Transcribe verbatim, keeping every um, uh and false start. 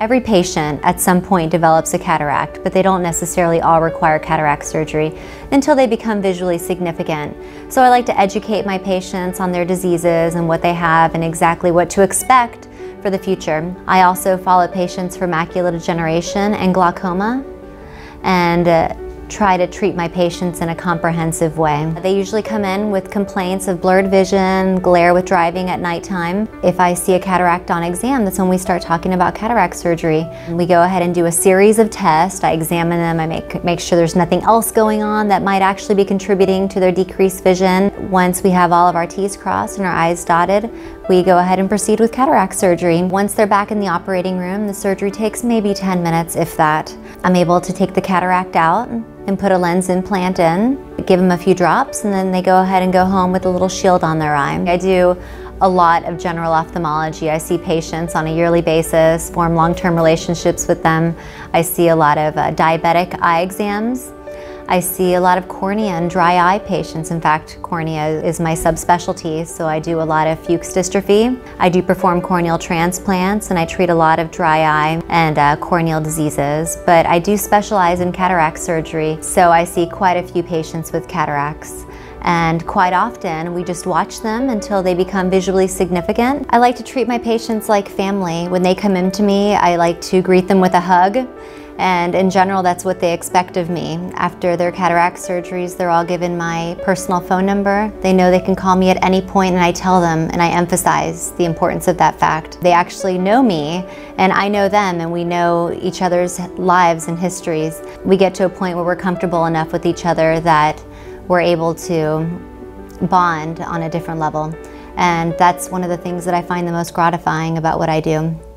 Every patient at some point develops a cataract, but they don't necessarily all require cataract surgery until they become visually significant. So I like to educate my patients on their diseases and what they have and exactly what to expect for the future. I also follow patients for macular degeneration and glaucoma, and uh, try to treat my patients in a comprehensive way. They usually come in with complaints of blurred vision, glare with driving at nighttime. If I see a cataract on exam, that's when we start talking about cataract surgery. We go ahead and do a series of tests. I examine them, I make, make sure there's nothing else going on that might actually be contributing to their decreased vision. Once we have all of our T's crossed and our I's dotted, we go ahead and proceed with cataract surgery. Once they're back in the operating room, the surgery takes maybe ten minutes, if that. I'm able to take the cataract out and put a lens implant in, give them a few drops, and then they go ahead and go home with a little shield on their eye. I do a lot of general ophthalmology. I see patients on a yearly basis, form long-term relationships with them. I see a lot of uh, diabetic eye exams. I see a lot of cornea and dry eye patients. In fact, cornea is my subspecialty, so I do a lot of Fuchs dystrophy. I do perform corneal transplants, and I treat a lot of dry eye and uh, corneal diseases, but I do specialize in cataract surgery, so I see quite a few patients with cataracts. And quite often, we just watch them until they become visually significant. I like to treat my patients like family. When they come in to me, I like to greet them with a hug. And in general, that's what they expect of me. After their cataract surgeries, they're all given my personal phone number. They know they can call me at any point, and I tell them, and I emphasize the importance of that fact. They actually know me, and I know them, and we know each other's lives and histories. We get to a point where we're comfortable enough with each other that we're able to bond on a different level. And that's one of the things that I find the most gratifying about what I do.